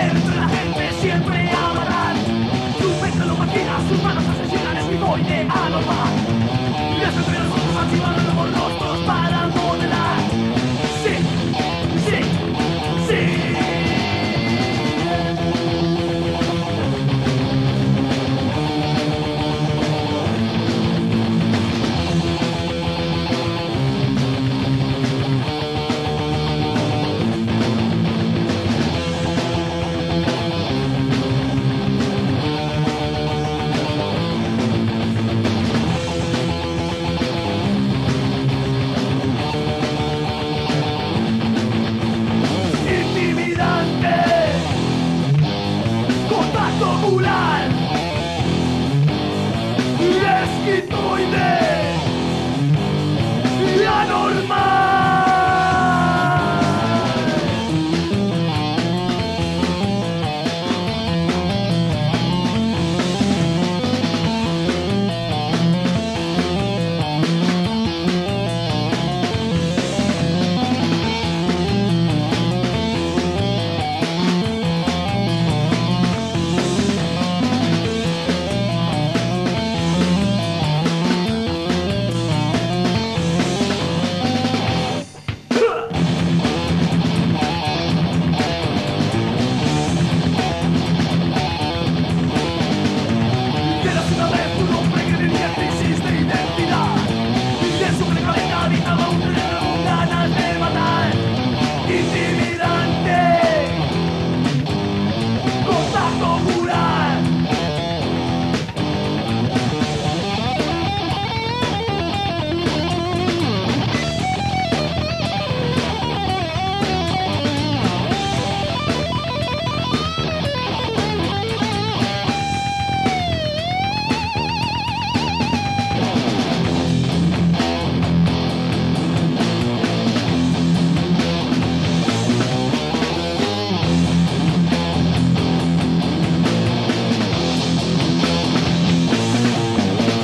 Dentro de la gente siempre amarán. Su mente lo maquina, sus manos asesinan, es bigoide anormal. Desde entre los ojos archivando nuevos rostros para modelar. Sí, sí, sí. Ocular, esquitoide y anormal.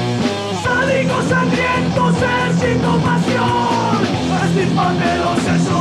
Sangriento ser sin compasión, extirpante los sesos.